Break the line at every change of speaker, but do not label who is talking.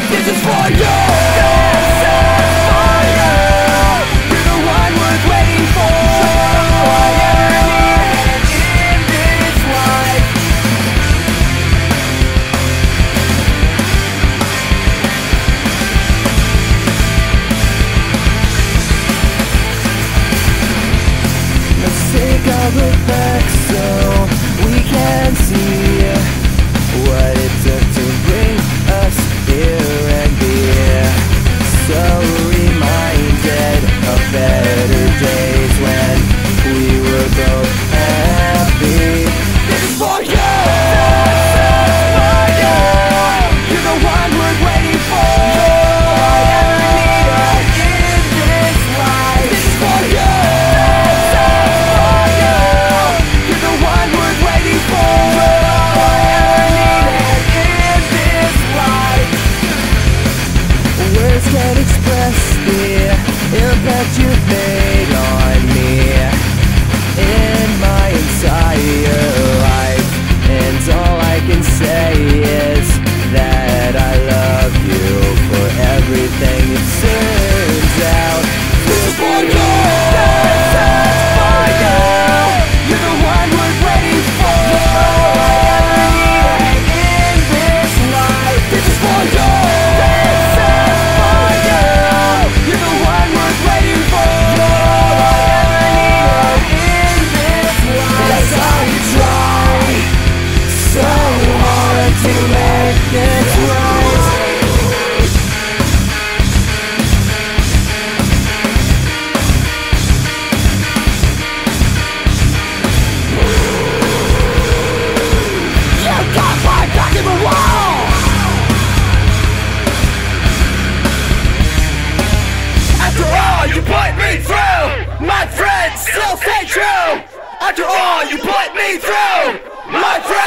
This is for you. This is for you. You're the one worth waiting for. All I ever needed in this life. Let's take a look back so we can see what it took to bring us here and be so reminded of better days when we were both happy. This is for you. This is for you. You're the one worth waiting for. All I ever needed in this life. This is for you. Can't express the impact you've made on me in my entire life, and all I can say is that I love you for everything it turns out. This is for you. This is for you. You're the one worth waiting for. All I ever needed in this life. This is for you. You're the one worth waiting for. All I ever needed in this life. That's how you try so hard to make this right. You got my back in the wall. After all you put me through, my friends still stay true. After all you put me through, my friends